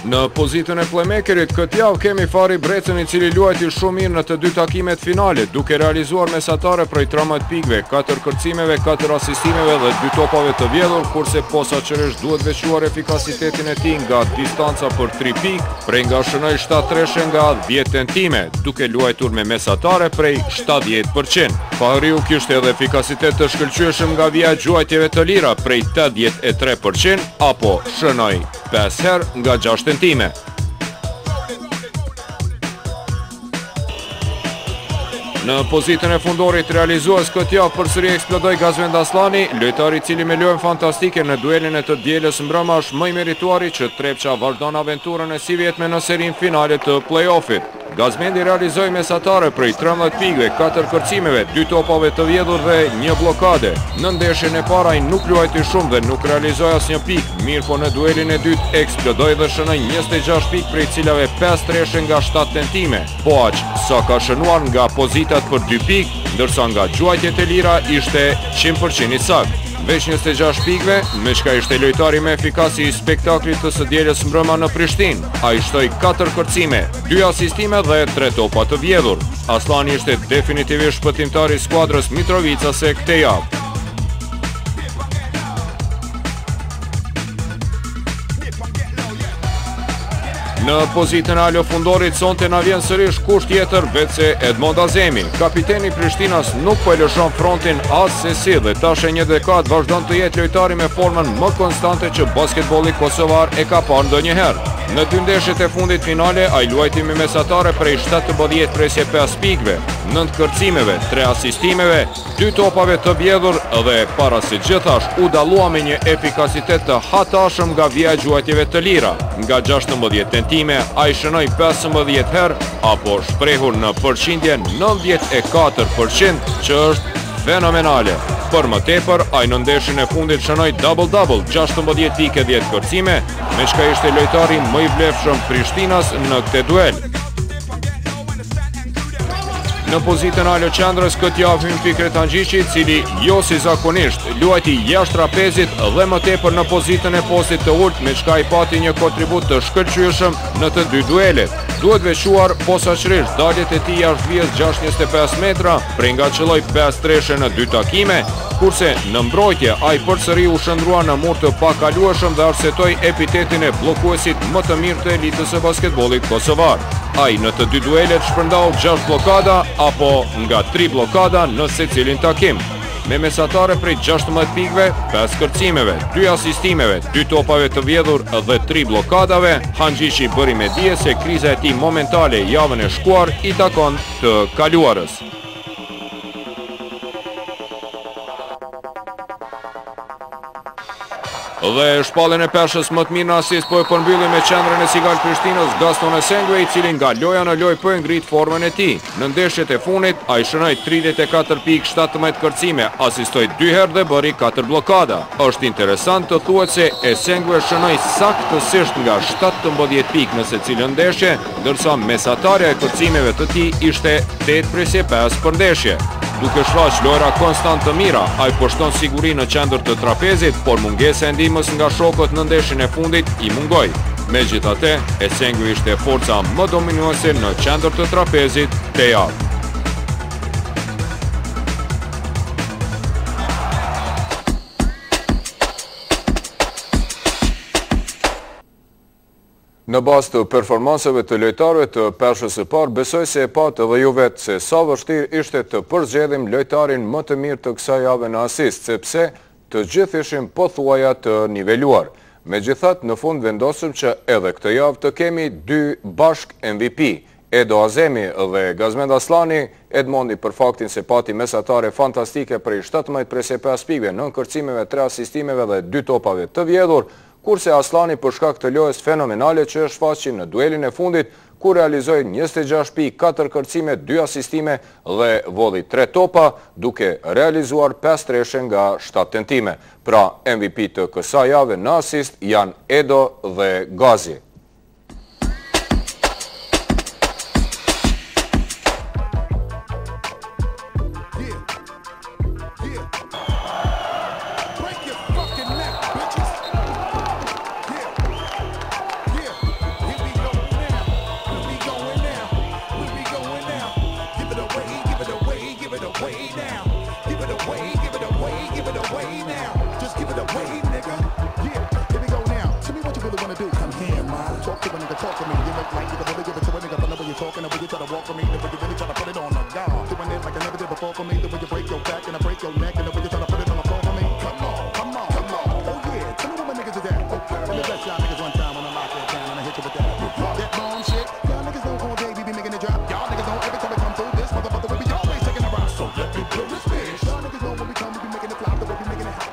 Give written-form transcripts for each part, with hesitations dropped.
Në pozitën e playmakerit, këtë javë kemi Fari Brecën i cili luajti shumë mirë në të dy takimet finale, duke realizuar mesatare prej 13 pikëve, 4 kërcimeve, 4 asistimeve dhe 2 topave të vjedhur, kurse posaçërisht duhet veçuar efikasitetin e tij nga distanca për 3 pikë, prej nga shënoi 7 treshe nga 10 tentime, duke luajtur me mesatare prej 70%. Fahriu kishte edhe efikasitet të shkëlqyeshëm nga vija gjuajtjeve të lira prej 83%, apo shënoi 5 herë nga 6 tentime. Në pozitën e fundorit realizues këtë javë përsëri eksplodoi Gazvend Aslani, lojtari i cili me lojën fantastike në duelin e të dielës mbrëma është më i merituari që Trepça vazhdon aventurën e si vjetme në serin finale të play-offit. Gazmendi realizoi mesatare prej 13 pikëve, 4 kërcimeve, 2 topave të vjedhur dhe 1 blokade. Në ndeshjen e parë ai nuk luajti shumë dhe nuk realizoi asnjë pikë, mirë po në duelin e dytë eksplodoi dhe shënoi 26 pikë prej cilave 5 treshe nga 7 tentime. Po aq sa ka shënuar nga pozitat për 2 pikë, ndërsa nga gjuajtjet e lira ishte 100% i saktë. Veç 26 pikëve, me çka ishte lojtari me efikasi i spektaklit të së dielës mbrëma në Prishtinë. Ai shtoi 4 kërcime, 2 asistime dhe 3 topa të vjedhur. Aslani ishte definitivisht shpëtimtari i skuadrës Mitrovicase këtë javë. Në pozitën e alo fundorit sonte na vjen sërish kusht tjetër vetëse Edmond Azemi. Kapiteni i Prishtinës nuk po e lëshon frontin as se si dhe tash e një dekadë vazhdon të jetë lojtari me formën më konstante që basketbolli kosovar e ka parë ndonjëherë. Në 2 ndeshjet e fundit finale ai luajti me mesatare prej 17 presje 5 pikëve, 9 kërcimeve, 3 asistimeve, 2 topave të vjedhur dhe para se gjithash u dallua me një efikasitet të hatashëm nga vija gjuajtjeve të lira. Nga 16 tentime ai shënoi 15 herë apo shprehur në përqindje 94%, që është fenomenale. Për më tepër, ai në ndeshjen e fundit shënoi double-double, 16 pikë 10 kërcime, me çka ishte lojtari më i vlefshëm Prishtinas në këtë duel. Në pozitën alo qendrës këtë javë hyn Fikret Angjiqi, cili jo si zakonisht luajti jashtë trapezit dhe më tepër në pozitën e postit të ulët, me çka i pati një kontribut të shkëlqyeshëm në të dy duelet. Duhet veçuar posaçërisht daljet e tij jashtë vijës 6.25 metra, pengacëlloi 5 treshe në 2 takime, kurse në mbrojtje ai përsëri u shndrua në mur të pakalueshëm dhe arsetoi epitetin e bllokuesit më të mirë të elitës së basketbollit kosovar. Ai në të dy duelet shpërndau 6 blokada apo nga 3 blokada në secilin takim. Me mesatare prej 16 pikëve, 5 kërcimeve, 2 asistimeve, 2 topave të vjedhur dhe 3 blokadave, Angjiqi bëri me dije se kriza e tij momentale javën e shkuar i takon të kaluarës. Dhe shpallën e peshës më të mirë në asist po e përmbylli me qendrën e Sigal Prishtinës Gaston Esengve, i cili nga loja në lojë po e ngrit formën e tij. Në ndeshjet e fundit ai shënoi 34 pikë, 17 kërcime, asistoi 2 herë dhe bëri 4 blokada. Është interesant të thuhet se Esengve shënoi saktësisht nga 17 pikë në secilën ndeshje, ndërsa mesatarja e kërcimeve të tij ishte 8/5 për ndeshje. Duke shfaq lojra konstant të mira, ai pushton siguri në qendër të trapezit, por mungesa e ndihmës nga shokët në ndeshjen e fundit i mungoi. Megjithatë, Esengvi ishte forca më dominuese në qendër të trapezit këtë javë. Në bazë të performanseve të lojtarëve të peshës së parë, besoj se e patë edhe ju vetë se sa vështirë ishte të përzgjedhim lojtarin më të mirë të kësaj jave në asist, sepse të gjithë ishim pothuaja të niveluar. Megjithatë, në fund vendosëm që edhe këtë javë të kemi 2 bashk MVP, Edo Azemi dhe Gazmend Aslani, Edmondi për faktin se pati mesatare fantastike prej 17/5 pikëve, 9 kërcimeve, 3 asistimeve dhe 2 topave të vjedhur, kurse Aslani për shkak të lojës fenomenale që është shfaqi në duelin e fundit, ku realizoi 26 pikë, 4 kërcime, 2 asistime dhe volli 3 topa, duke realizuar 5 treshe nga 7 tentime. Pra, MVP të kësaj jave në asist janë Edo dhe Gazi. away now. Give it away, give it away, give it away now. Just give it away, nigga. Yeah, here we go now. Tell me what you really wanna do. Come here, man. Talk to a nigga, talk to me. You look like you can really give it to a nigga. But the way you're talking, the way you try to walk for me, the way you really try to put it on the guard. Doing it like I never did before for me. The way you break your back and I break your neck, and the way you try to put it on the floor for me. Come on, come on, come on. Oh yeah, tell me what my niggas is at. Okay, let me bless y'all niggas one time when I lock it down and I hit you with that. That bomb shit. Y'all niggas know all day we be making it drop. Y'all niggas know every time we come through this motherfucker we be always taking a rock. So let me blow this bitch. Y'all niggas know when we come we be making it flop, the way we making it hot.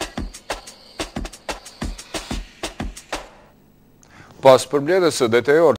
Pas përbledhjes së detyruar